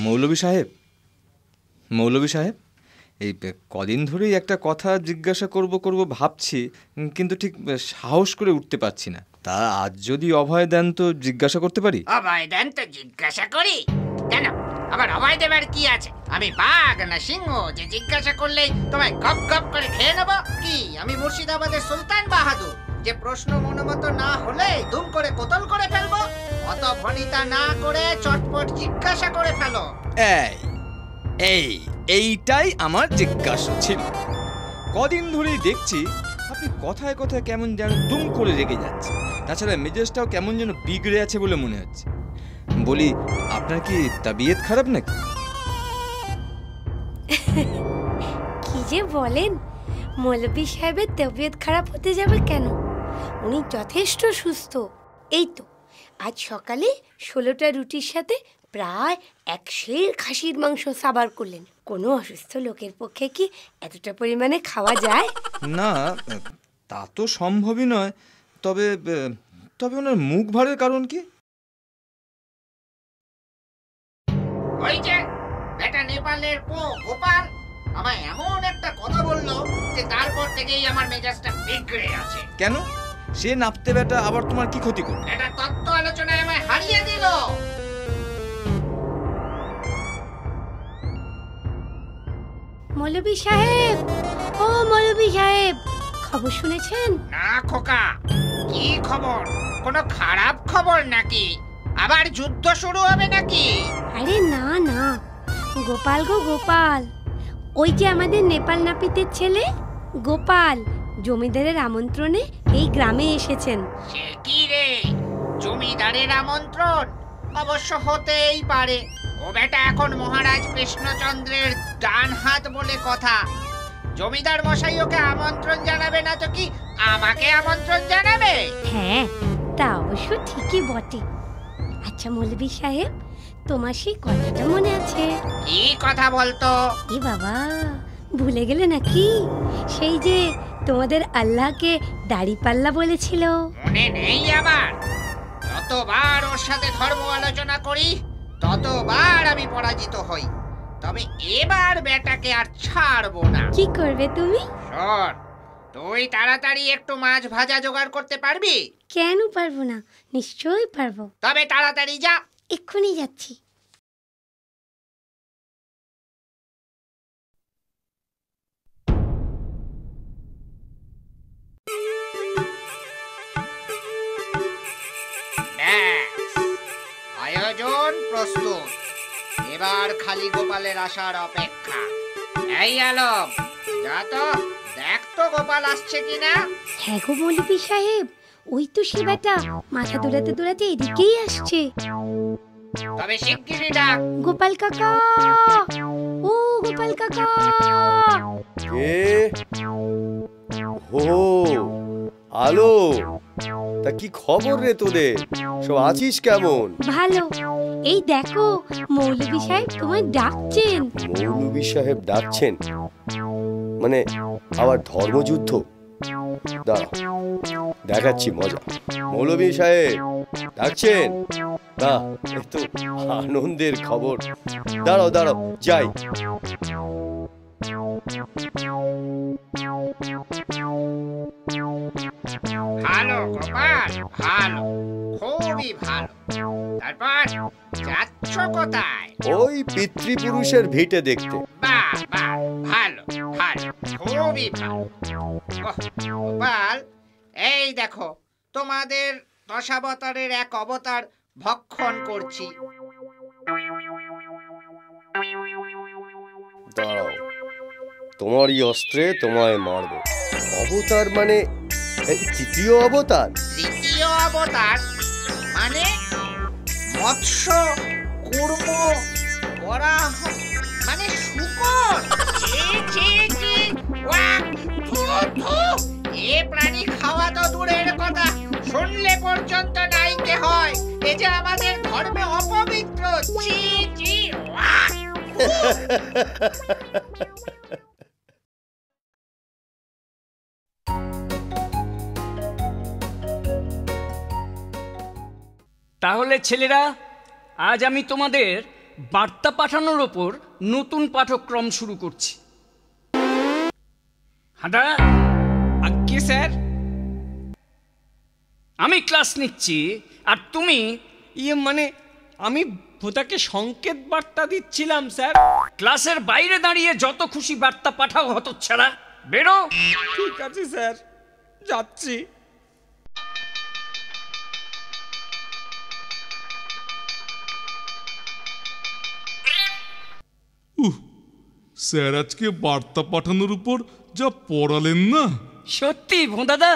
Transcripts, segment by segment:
মৌলভী সাহেব, মৌলভী সাহেব, এই কদিন ধরেই একটা কথা জিজ্ঞাসা করব ভাবছি, কিন্তু ঠিক সাহস করে উঠতে পারছি না। তা আজ যদি অভয় দেন তো জিজ্ঞাসা করতে পারি? অভয় দেন তো জিজ্ঞাসা করি? কেন, আবার অভয় দেবার কি আছে? আমি বাঘ না সিংহ যে জিজ্ঞাসা করলেই তোমায় গপ গপ করে খেয়ে নেবো? কি আমি মুর্শিদাবাদের সুলতান বাহাদুর যে প্রশ্ন মনোমতো না হলে দুম করে কোতল করে ফেলবো? অত ভনিতা না করে চটপট জিজ্ঞাসা করে ফেলো। এইটাই আমার জিজ্ঞাসা ছিল। কদিন ধরেই দেখছি আপনি কথায় কথায় কেমন যেন দুম করে রেগে যাচ্ছে, তাছাড়া মেজাজটাও কেমন যেন বিগড়ে আছে বলে মনে হচ্ছে। বলি, আপনার কি তবিয়ত খারাপ নাকি? কি যে বলেন, মৌলভী সাহেবের তবিয়ত খারাপ হতে যাবে কেন? উনি যথেষ্ট সুস্থ। এই তো আজ সকালে 16টা রুটির সাথে প্রায় 1 সের খাসির মাংস সাবার করলেন। কোনো অসুস্থ লোকের পক্ষে কি এতটা পরিমাণে খাওয়া যায়? না, তা তো সম্ভবই নয়। তবে তবে ওনার মুখ ভারের কারণ কি? ওই যে এটা নেপালের গোপাল আমায় এমন একটা কথা বললো যে তারপর থেকেই আমার মেজাজটা বিগড়ে আছে। কেন? সে নাপতে বেটা আবার তোমার কি ক্ষতি করলো? এটা তত্ত্ব আলোচনায় আমায় হারিয়ে দিল। মৌলভী সাহেব, ও মৌলভী সাহেব, খবর শুনেছেন? না খোকা, কি খবর? কোনো খারাপ খবর নাকি? আবার যুদ্ধ শুরু হবে নাকি? আরে না না, গোপাল গো গোপাল, ওই যে আমাদের নেপাল নাপিতের ছেলে গোপাল জমিদারের আমন্ত্রণে এই গ্রামে এসেছেন। সে কি রে, জমিদারের আমন্ত্রণ? অবশ্য হতেই পারে। ও বেটা এখন মহারাজ কৃষ্ণচন্দ্রের ডান হাত বলে কথা। জমিদার মশাই ওকে আমন্ত্রণ জানাবে না তো কি আমাকে আমন্ত্রণ জানাবে? হ্যাঁ, তা অবশ্য ঠিকই বটে। আচ্ছা মৌলভী সাহেব, তোমার সেই কথাটা মনে আছে? কি কথা বলতো? এ বাবা, ভুলে গেলে নাকি? সেই যে তোমাদের আল্লাহকে দাড়িপাল্লা বলেছিল। মনে নেই আমার? যতবার ওর সাথে ধর্ম আলোচনা করি ততবার আমি পরাজিত হই। তবে এবার বেটাকে আর ছাড়বো না। কি করবে তুমি? শোন, তুই তাড়াতাড়ি একটু মাছ ভাজা জোগাড় করতে পারবি? কেন পারবো না, নিশ্চয়ই পারবো। তবে তাড়াতাড়ি যা। এক্ষুনি যাচ্ছি। আয়োজন প্রস্তুত, এবার খালি গোপালের আসার অপেক্ষা। এই আলম, যা তো দেখ তো গোপাল আসছে কিনা। হ্যাঁ গো মৌলভী সাহেব, ওই তো সে বেটা মাথা দোলাতে দোলাতে এদিকেই আসছে। তবে শিগগিরই ডাক। গোপাল কাকা, ও গোপাল কাকা। কে? ও আলো, তা কি খবর রে তোদের? সব আছিস কেমন? ভালো। এই দেখো মৌলভী সাহেব তোমায় ডাকছেন। মৌলভী সাহেব ডাকছেন? মানে আবার ধর্মযুদ্ধ? দাঁড়া, দেখাচ্ছি মজা। মৌলভী সাহেব ডাকছেন? না, একটু আনন্দের খবর। দাঁড়াও দাঁড়াও, যাই। ভালো গোপাল, ভালো, খুবই ভালো। তারপর যাচ্ছ কোথায়? ওই পিতৃপুরুষের ভিটে দেখতে। বাহ বাহ, ভালো ভালো, খুবই ভালো। গোপাল, এই দেখো তোমাদের দশাবতারের এক অবতার ভক্ষণ করছি। দাঁড়াও, তোমারই অস্ত্রে তোমায় মারব। অবতার মানে তৃতীয় অবতার? তৃতীয় অবতার মানে মৎস্য, কুর্ম, বরাহ মানে শূকর? এ প্রাণী খাওয়া তো দূরের কথা, শুনলে পর্যন্ত নাইতে হয়। এ যে আমাদের ধর্মে অপবিত্র। ছি ছি, তাহলে ছেলেরা, আজ আমি তোমাদের বার্তা পাঠানোর ওপর নতুন পাঠক্রম শুরু করছি। হাঁদা, আজ্ঞে স্যার। আমি ক্লাস নিচ্ছি আর তুমি? মানে আমি ভোদাকে সংকেত বার্তা দিচ্ছিলাম স্যার। ক্লাসের বাইরে দাঁড়িয়ে যত খুশি বার্তা পাঠাও হতচ্ছাড়া, বেরো। ঠিক আছে স্যার, যাচ্ছি। স্যার আজকে বার্তা পাঠানোর উপর যা পড়ালেন না, সত্যি ভোঁদাদা?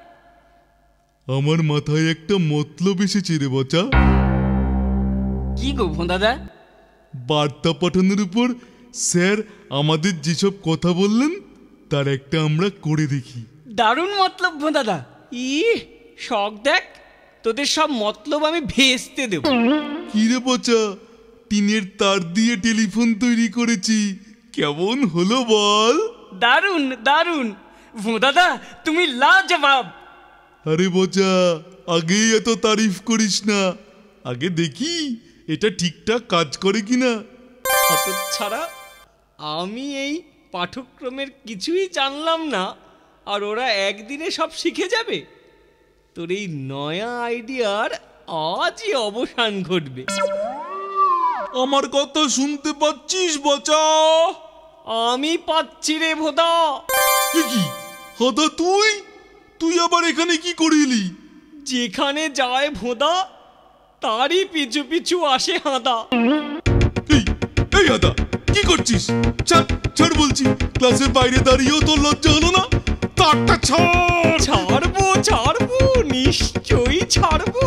আমার মাথায় একটা মতলব এসেছে রে বচা। কি গো ভোঁদাদা? বার্তা পাঠানোর উপর স্যার আমাদের যেসব কথা বললেন তার একটা আমরা করে দেখি। দারুণ মতলব ভোঁদাদা। শখ দেখ, তোদের সব মতলব আমি ভেস্তে দেব। কি রে বচা, টিনের তার দিয়ে টেলিফোন তৈরি করেছি, কেমন হলো বল? দারুণ দারুণ ভোঁদাদা, তুমি লাজবাব। আরে বচা, আগেই এত তারিফ করিস না, আগে দেখি এটা ঠিকঠাক কাজ করে কিনা। হতচ্ছাড়া, আমি এই পাঠ্যক্রমের কিছুই জানলাম না, আর ওরা একদিনে সব শিখে যাবে। তোর এই নয়া আইডিয়ার আজই অবসান ঘটবে। আমার কথা শুনতে পাচ্ছিস বচা? আমি পাচ্ছি রে ভোদা। কি হাদা, তুই তুই আবার এখানে কি করিলি? যেখানে যায় ভোদা তারই পিছু পিছু আসে হাঁদা। এই এই হাদা, কি করছিস? ছাড় ছাড় বলছি, ক্লাসের বাইরে দাঁড়িয়েও তোর লজ্জা হলো না? তারটা ছাড়। ছাড়বো ছাড়বো, নিশ্চয়ই ছাড়বো।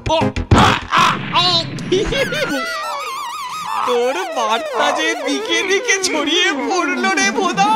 তোর বার্তা যে দিকে দিকে ছড়িয়ে পড়লো রে ভোদা।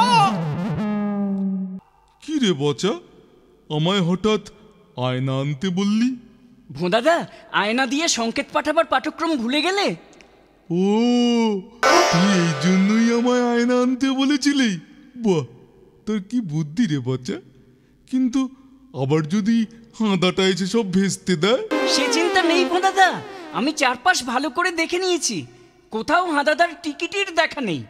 কি রে বচা, আমায় হঠাৎ আয়না আনতে বললি? ভোঁদাদা, আয়না দিয়ে সংকেত পাঠাবার পাঠক্রম ভুলে গেলে? ও, তুই এই জন্যই আমায় আয়না আনতে বলেছিলি? বাহ, তোর কি বুদ্ধি রে বচা। কিন্তু আবার যদি হাঁদাটা এসে সব ভেস্তে দেয়? সে চিন্তা নেই ভোঁদাদা, আমি চারপাশ ভালো করে দেখে নিয়েছি, কোথাও হাঁদাদার টিকিটের দেখা নেই।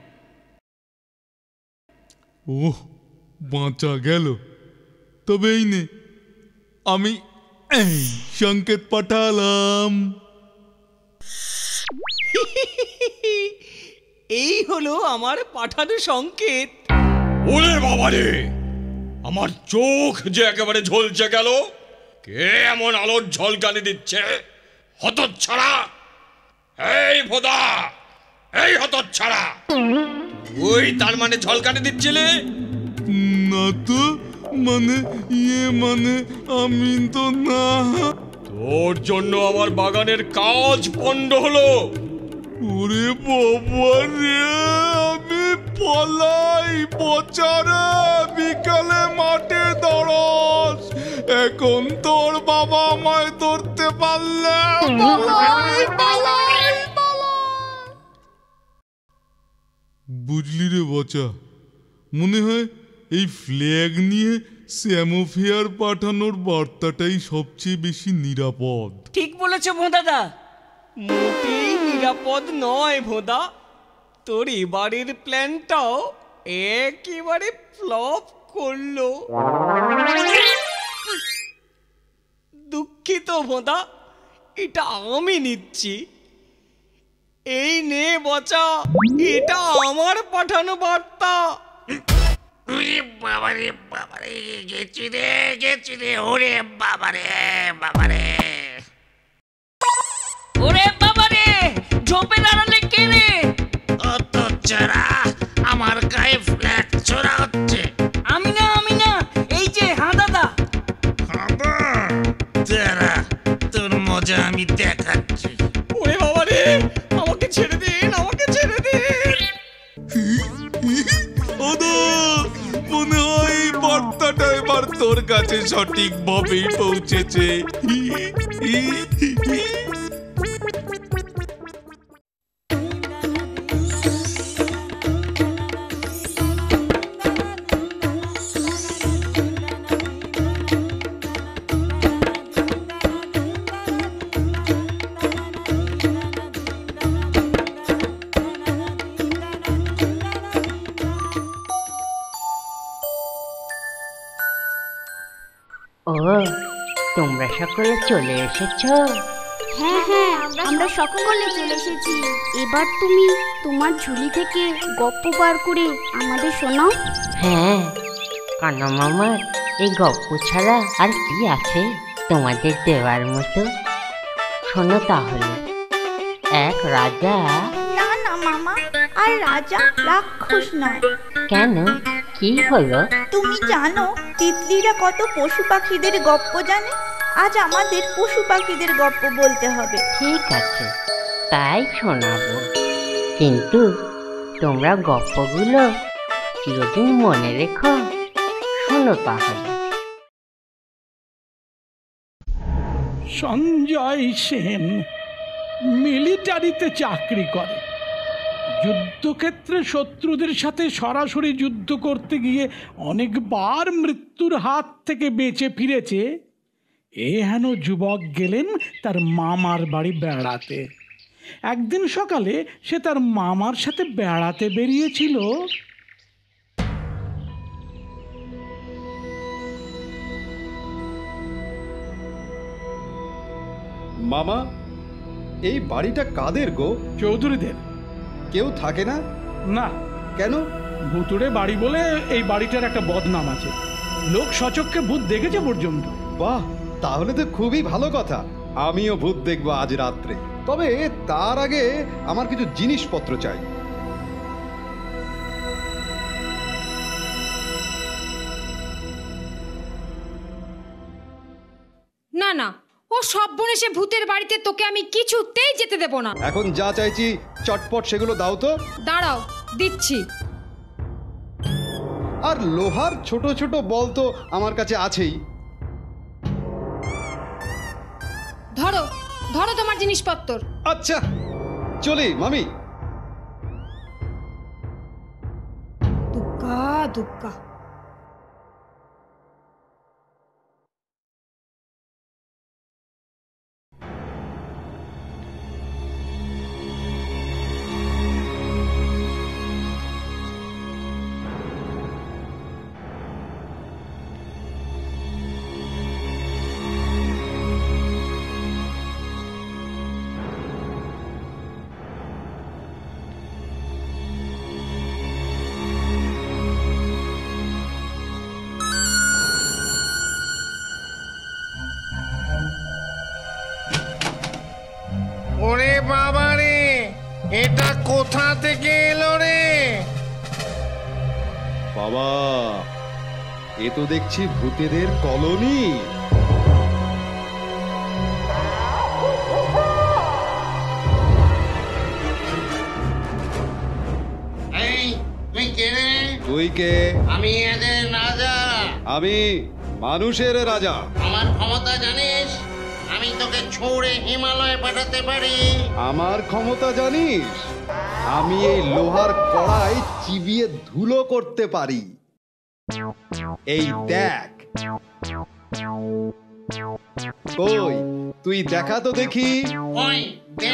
ওহ, বাঁচা গেল। তবে এই নে, আমি এই সংকেত পাঠালাম। এই হলো আমার পাঠানো সংকেত। ওরে বাবারে, আমার চোখ যে একেবারে ঝলসে গেল। কে এমন আলোর ঝলকানি দিচ্ছে? হতচ্ছাড়া! এই ভোদা, এই হতচ্ছাড়া, তুই তার মানে ঝলকানি দিচ্ছিলি? না তো, মানে মানে আমি তো না। তোর জন্য আমার বাগানের কাজ পণ্ড হলো। ওরে বাবা রে, আমি পলাই বচারে, বিকালে মাঠে দৌড়স, এখন তোর বাবা আমায় ধরতে পারলে। বুঝলি রে বচা, মনে হয় এই ফ্ল্যাগ নিয়ে স্যামোফেয়ার পাঠানোর বার্তাটাই সবচেয়ে বেশি নিরাপদ। ঠিক বলেছ ভোঁদাদা। মোটেই নিরাপদ নয় ভোদা। তোর এবারের প্ল্যানটাও একেবারে ফ্লপ করলো। দুঃখিত ভোদা, এটা আমি নিচ্ছি। এই নে বচা, এটা আমার পাঠানো বার্তা। বাবারে বাবারে, গেছি রে, ওরে বাবারে বাবারে। ওরে বাবারে, ঝোপে দাঁড়ালে কে রে? অত চারা, আমার গায়ে ফ্ল্যাগ ছোড়া হচ্ছে। আমি না, এই যে হাঁদাদা। তারা, তোর মজা আমি দেখাচ্ছি। ওরে বাবারে, আমাকে ছেড়ে দিন, আমাকে ছেড়ে দিন। ওদো, মনে হয় এই বার্তাটা এবার তোর কাছে সঠিকভাবেই পৌঁছেছে। তোমরা সকলে চলে এসেছো? হ্যাঁ হ্যাঁ, আমরা সকলে চলে এসেছি। এবার তুমি তোমার ঝুলি থেকে গপ্প বার করে আমাদের শোনাও। হ্যাঁ, কানা মামার এই গপ্প ছাড়া আর কি আছে তোমাদের দেওয়ার মতো? শোনো তাহলে। এক রাজা। না না মামা, আর রাজা রাক্ষস নয়। কেন, কি হলো? তুমি জানো তিতলিরা কত পশু পাখিদের গপ্প জানে? আজ আমাদের পশু পাখিদের গপ্প বলতে হবে। ঠিক আছে, তাই শোনাবো, কিন্তু তোমরা গপ্পগুলো চিরদিন মনে রেখো। শোনো তাহলে। সঞ্জয় সেন মিলিটারিতে চাকরি করে। যুদ্ধক্ষেত্রে শত্রুদের সাথে সরাসরি যুদ্ধ করতে গিয়ে অনেকবার মৃত্যুর হাত থেকে বেঁচে ফিরেছে। এ হেন যুবক গেলেন তার মামার বাড়ি বেড়াতে। একদিন সকালে সে তার মামার সাথে বেড়াতে বেরিয়েছিল। মামা, এই বাড়িটা কাদের গো? চৌধুরীদের। কেউ থাকে না? না। কেন? ভুতুড়ে বাড়ি বলে এই বাড়িটার একটা বদনাম আছে। লোক সচক্ষে ভূত দেখেছে পর্যন্ত। বাহ, তাহলে তো খুবই ভালো কথা। আমিও ভূত দেখবো আজ রাত্রে। তবে তার আগে আমার কিছু জিনিসপত্র চাই। না না, ও সর্বনেশে ভূতের বাড়িতে তোকে আমি কিছুতেই যেতে দেব না। এখন যা চাইছি চটপট সেগুলো দাও তো। দাঁড়াও, দিচ্ছি। আর লোহার ছোট ছোট বল তো আমার কাছে আছেই। ধরো ধরো তোমার জিনিসপত্র। আচ্ছা, চলি মামি। দুগ্গা দুগ্গা। ওরে বাবা রে, এটা কোথা থেকে এলো রে? বাবা, এ তো দেখছি ভূতেদের কলোনি। এই তুই কে রে? তুই কে? আমি এদের রাজা। আমি মানুষের রাজা। আমার ক্ষমতা জানিস? আমি তোকে ছুঁড়ে হিমালয়ে পাঠাতে পারি। আমার ক্ষমতা জানিস? আমি এই লোহার কড়াই চিবিয়ে ধুলো করতে পারি। এই দেখ। কই, তুই দেখা তো দেখি। ওই দে।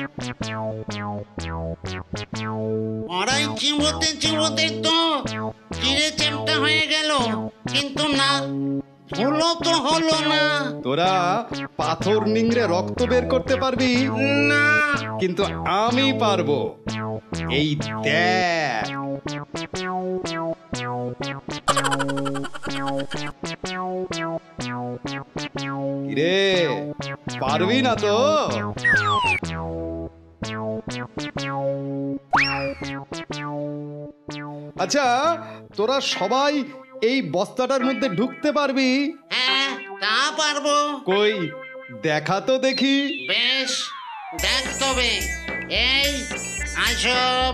কড়াই চিবোতে চিবোতে তো চিড়ে চ্যাপ্টা হয়ে গেল, কিন্তু না, ধুলো তো হলো না। তোরা পাথর নিংড়ে রক্ত বের করতে পারবি না, কিন্তু আমি পারবো। এই দেখ। রে, পারবি না তো? আচ্ছা, তোরা সবাই এই বস্তাটার মধ্যে ঢুকতে পারবি? হ্যাঁ, তা পারবো। কই, দেখা তো দেখি। বেশ, দেখ তবে। এই আসব।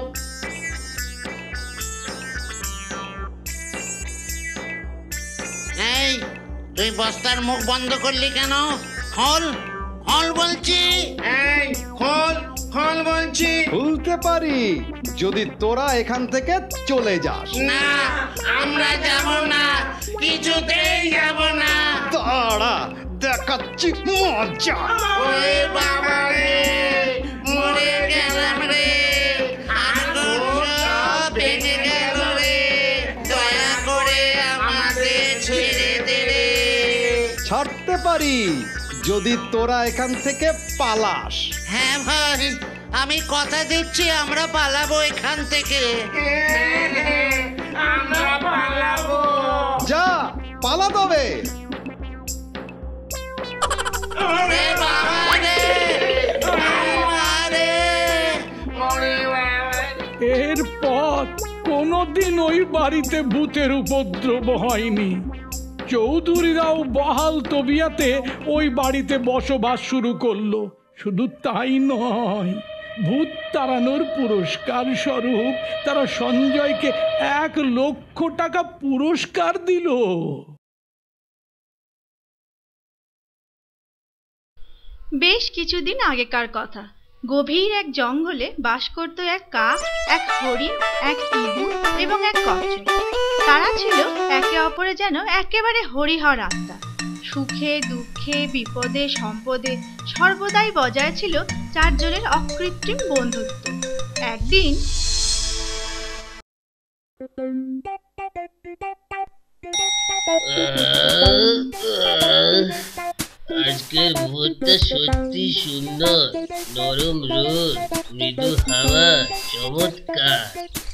এই, তুই বস্তার মুখ বন্ধ করলি কেন? খোল, খোল বলছি। এই খোল, খোল বলছি। খুলতে পারি যদি তোরা এখান থেকে চলে যাস। না, আমরা যাব না, কিছুতেই যাব না। দাঁড়া, দেখাচ্ছি মজা। ওরে বাবা রে, মরে গেলাম রে, হাড়গোড় সব ভেঙে গেল রে, দয়া করে আমাদের ছেড়ে দে রে। ছাড়তে দিতে পারি যদি তোরা এখান থেকে পালাস। হ্যাঁ ভাই, আমি কথা দিচ্ছি আমরা পালাবো এখান থেকে। যা পালা তবে। এরপর কোনোদিন ওই বাড়িতে ভূতের উপদ্রব হয়নি। চৌধুরীরাও বহাল তবিয়াতে ওই বাড়িতে বসবাস শুরু করলো। শুধু তাই নয়, ভূত তাড়ানোর পুরস্কার স্বরূপ তারা সঞ্জয়কে 1,00,000 টাকা পুরস্কার দিল। বেশ কিছুদিন আগেকার কথা। গভীর এক জঙ্গলে বাস করত এক কাক, এক হরিণ, এক ইঁদুর এবং এক কচ্ছপ। তারা ছিল একে অপরে যেন একেবারে হরিহর আত্মা। সুখে দুঃখে বিপদে সম্পদে সর্বদাই বজায় ছিল চারজনের অকৃত্রিম বন্ধুত্ব। একদিন আজকের ভোরটা সত্যি সুন্দর, নরম রোদ, মৃদু হাওয়া, চমৎকার।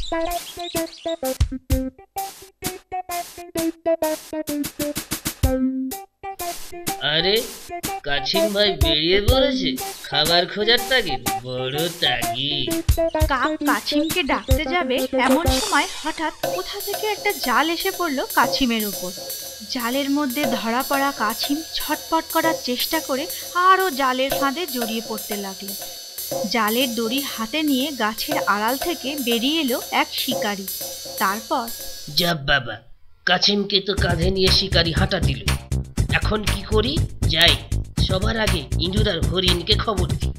আরে কাছিম ভাই বেরিয়ে পড়েছে খাবার খোঁজার তাগিদ, বড় তাগিদ। কাক কাছিমকে ডাকতে যাবে এমন সময় হঠাৎ কোথা থেকে একটা জাল এসে পড়লো কাছিমের উপর। জালের মধ্যে ধরা পড়া কাছিম ছটপট করার চেষ্টা করে আরও জালের ফাঁদে জড়িয়ে পড়তে লাগলো। জালের দড়ি হাতে নিয়ে গাছের আড়াল থেকে বেরিয়ে এলো এক শিকারী। তারপর যা বাবা, কাছিমকে তো কাঁধে নিয়ে শিকারী হাঁটা দিল। এখন কি করি? যাই, সবার আগে ইঁদুর আর হরিণকে খবর দিই।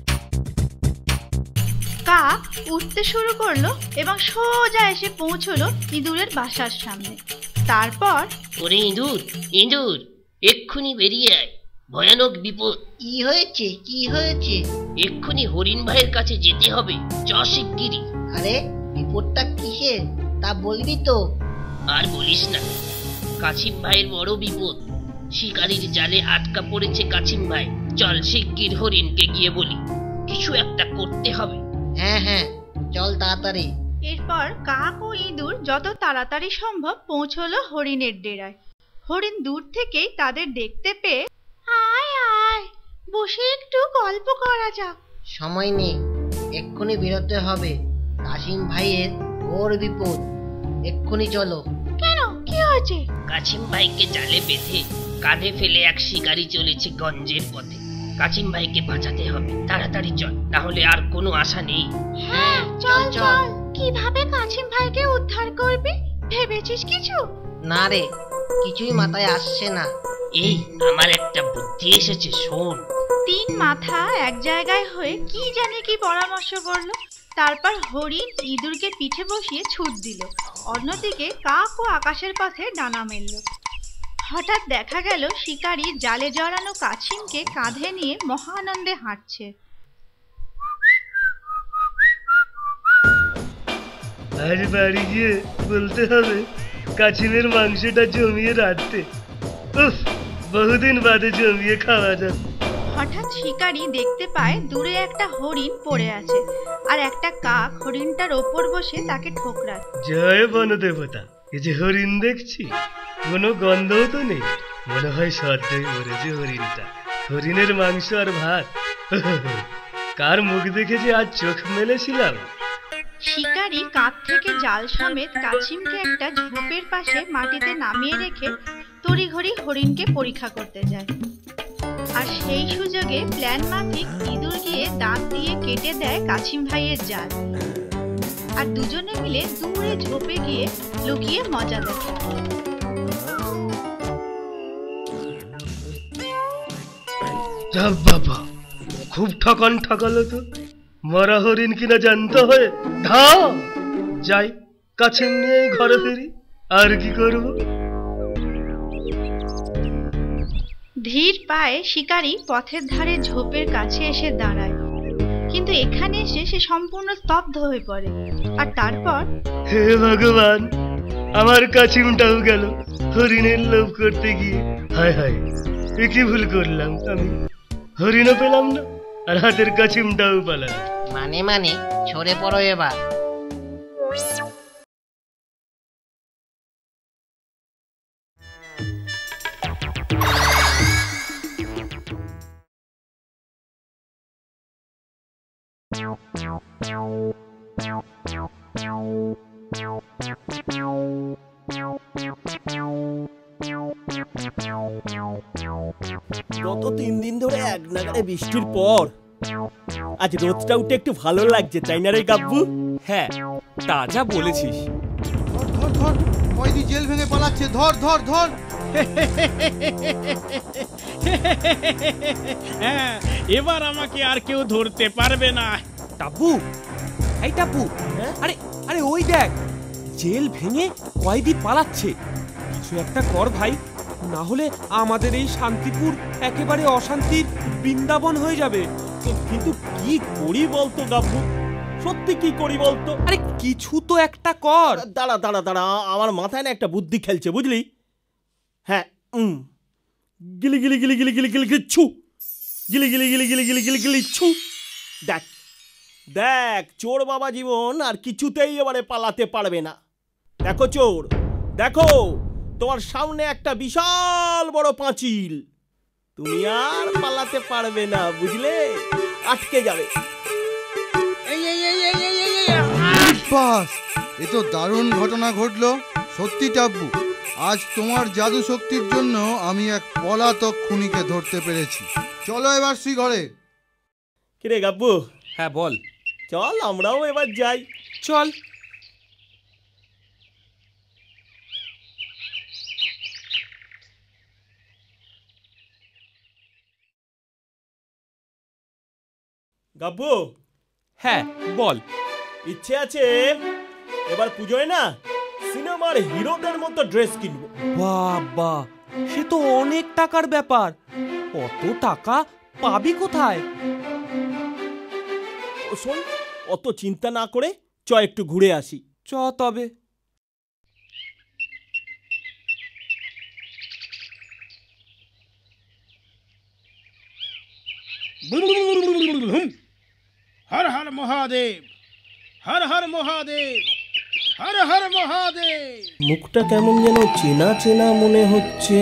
কাক উঠতে শুরু করলো এবং সোজা এসে পৌঁছলো ইঁদুরের বাসার সামনে। তারপর ওরে ইঁদুর, ইঁদুর এক্ষুনি বেরিয়ে আয়, ভয়ানক বিপদ। কি হয়েছে? কি হয়েছে? এক্ষুনি হরিণ ভাইয়ের কাছে যেতে হবে, চ শিগগিরি। আরে বিপদটা কিসের তা বলবি তো? আর বলিস না, কাছিম ভাইয়ের বড় বিপদ। শিকারীর জালে আটকা পড়েছে কাছিম ভাই। চল শিগগির হরিণকে গিয়ে বলি, কিছু একটা করতে হবে। হ্যাঁ হ্যাঁ, চল তাড়াতাড়ি। এরপর কাক ও ইঁদুর যত তাড়াতাড়ি সম্ভব পৌঁছলো হরিণের ডেরায়। হরিণ দূর থেকেই তাদের দেখতে পেয়ে, আয় আয়, বসে একটু গল্প করা যাক। সময় নেই, এক্ষুনি বেরোতে হবে। কাছিম ভাইয়ের ঘোর বিপদ, এক্ষুনি চলো। কেন, কি হয়েছে? কাছিম ভাইকে জালে বেঁধে কাঁধে ফেলে এক শিকারী চলেছে গঞ্জের পথে। কাছিম ভাইকে বাঁচাতে হবে, তাড়াতাড়ি চল, তাহলে আর কোনো আশা নেই। হ্যাঁ চল চল। কিভাবে কাছিম ভাইকে উদ্ধার করবি ভেবেছিস কিছু? না রে, কিছুই মাথায় আসছে না। এই আমার একটা বুদ্ধি এসেছে, শোন। তিন মাথা এক জায়গায় হয়ে কি জানে কি পরামর্শ করলো। তারপর হরিণ ইঁদুরকে পিঠে বসিয়ে ছুট দিল। অন্যদিকে কাক ও আকাশের পথে ডানা মেলল। হঠাৎ দেখা গেল শিকারী জালে জড়ানো কাছিমকে কাঁধে নিয়ে মহানন্দে হাঁটছে। আজ বাড়ি গিয়ে বলতে হবে কাছিমের মাংসটা জমিয়ে রাখতে। উফ, বহুদিন বাদে জমিয়ে খাওয়া যাবে। হঠাৎ শিকারী দেখতে পায় দূরে একটা হরিণ পড়ে আছে, আর একটা কাক হরিণটার ওপর বসে তাকে ঠোকরায়। জয় বনদেবতা, এই যে হরিণ দেখছি, কোনো গন্ধও তো নেই, মনে হয় সদ্যই মরেছে হরিণটা। হরিণের মাংস আর ভাত, কার মুখ দেখে যে আজ চোখ মেলেছিলাম। শিকারী কাঁধ থেকে জাল সমেত কাছিমকে একটা ঝোপের পাশে মাটিতে নামিয়ে রেখে তড়িঘড়ি হরিণকে পরীক্ষা করতে যায়। আর সেই সুযোগে প্ল্যান মাফিক ইঁদুর গিয়ে দাঁত দিয়ে কেটে দেয় কাছিম ভাইয়ের জাল। আর দুজনে মিলে দূরে ঝোপে গিয়ে লুকিয়ে মজা দেখে। বাবা, খুব ঠকান ঠকালো তো। মরা হরিণ কিনা জানতে হয়। ধাও যাই, কাছিম নিয়ে ঘরে ফিরি, আর কি করব। ধীর পায়ে শিকারী পথের ধারে ঝোপের কাছে এসে দাঁড়ায়, কিন্তু এখানে এসে সে সম্পূর্ণ স্তব্ধ হয়ে পড়ে। আর তারপর, হে ভগবান, আমার কাছিমটাও গেল হরিণের লোভ করতে গিয়ে। হায় হায়, কি ভুল করলাম আমি? হরিণও পেলাম না আর হাতের কাছিমটাও পালাম। মানে সরে পড়ো এবার। গত 3 দিন ধরে এক নাগাড়ে বৃষ্টির পর আজ রোদটা উঠে একটু ভালো লাগছে, তাই না রে গাব্বু? হ্যাঁ, তা যা বলেছিস। ধর ধর, কয়েদি জেল ভেঙে পালাচ্ছে, ধর ধর ধর। হ্যাঁ, এবার আমাকে আর কেউ ধরতে পারবে না। টাব্বু, এই টাব্বু, আরে আরে ওই দেখ, জেল ভেঙে কয়েদি পালাচ্ছে। কিছু একটা কর ভাই, না হলে আমাদের এই শান্তিপুর একেবারে অশান্তির বৃন্দাবন হয়ে যাবে। কিন্তু কি করি বলতো গাব্বু? সত্যি কি করি বলতো? আরে কিছু তো একটা কর। দাঁড়া দাঁড়া দাঁড়া, আমার মাথায় না একটা বুদ্ধি খেলছে, বুঝলি? হ্যাঁ, গিলি গিলি গিলি গিলি গিলি গিলি গিলি ছু, গিলি গিলি গিলি গিলি গিলি গিলি গিলি ছু। দেখ দেখ, চোর বাবা জীবন আর কিছুতেই এবারে পালাতে পারবে না। দেখো চোর, দেখো তোমার সামনে একটা বিশাল বড় পাঁচিল, তুমি আর পালাতে পারবে না, বুঝলে? আটকে যাবে। বাস, এ তো দারুণ ঘটনা ঘটলো। সত্যি টাব্বু, আজ তোমার জাদু শক্তির জন্য আমি এক পলাতক খুনিকে ধরতে পেরেছি। চলো এবার শ্রীঘরে। কিরে গাব্বু? হ্যাঁ বল। চল আমরাও এবার যাই। চল। গাব্বু, হ্যাঁ বল। ইচ্ছে আছে এবার পুজোয় না সিনেমার হিরোদের মতো ড্রেস কিনবো। বাবা, সে তো অনেক টাকার ব্যাপার। অত টাকা পাবি কোথায়? শোন, অত চিন্তা না করে চ একটু ঘুরে আসি। চ তবে। হর হর মহাদেব, হর হর মহাদেব, হর হর মহাদেব। মুখটা কেমন যেন চেনা চেনা মনে হচ্ছে।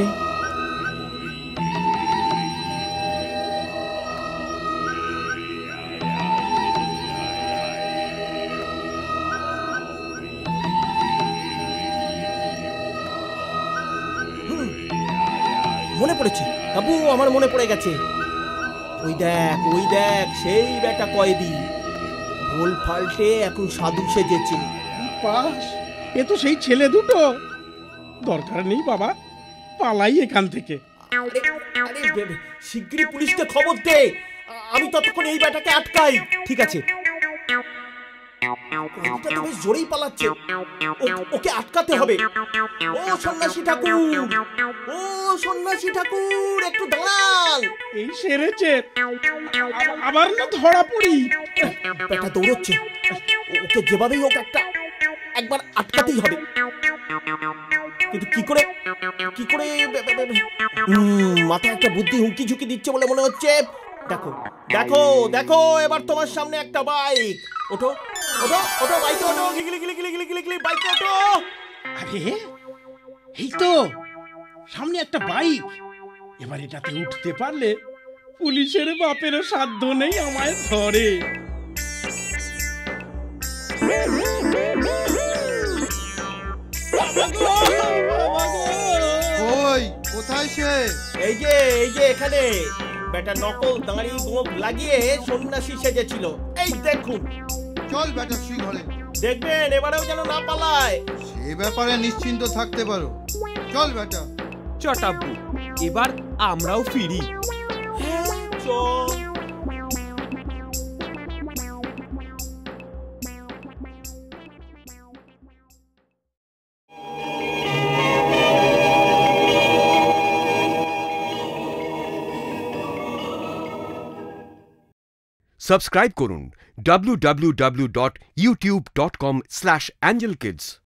মনে পড়েছে বাবু, আমার মনে পড়ে গেছে। ওই দেখ সেই বেটা কয়েদি, ভোল ফাল্টে এখন সাধু সেজেছে। পাস, এ তো সেই ছেলে দুটো। দরকার নেই বাবা, পালাই এখান থেকে। শিগগিরই পুলিশকে খবর দে, আমি ততক্ষণ এই বেটাকে আটকাই। ঠিক আছে। কয়েদিটা তো বেশ জোরেই পালাচ্ছে, ওকে আটকাতে হবে। ও সন্ন্যাসী ঠাকুর, ও সন্ন্যাসী ঠাকুর, একটু দাঁড়ান। এই সেরেছে, আবার না ধরা পড়ি। বেটা দৌড়চ্ছে, ওকে যেভাবেই হোক একবার আটকাতেই হবে। কিন্তু কি করে মাথায় একটা বুদ্ধি হুমকি ঝুঁকি দিচ্ছে বলে মনে হচ্ছে। দেখো দেখো দেখো, এবার তোমার সামনে একটা বাইক। ওঠো ওঠো ওঠো, বাইকে ওঠো, গিগলি গিলি গিলি গিলি গিলি গিলি, বাইকে ওঠো। আরে এই তো সামনে একটা বাইক। এবার এটাতে উঠতে পারলে পুলিশের বাপেরও সাধ্য নেই আমায় ধরে। ওই কোথায় সে? এই যে এখানে। বেটা নকল দাঁড়ি গোঁফ লাগিয়ে সন্ন্যাসী সেজেছিল, এই দেখুন। চল বেটা শ্রীঘরে, দেখবেন এবারেও যেন না পালায়। সে ব্যাপারে নিশ্চিন্ত থাকতে পারো। চল বেটা। চটাব্বু, এবার আমরাও ফিরি। চল। সাবস্ক্রাইব করুন www.youtube.com/angelkids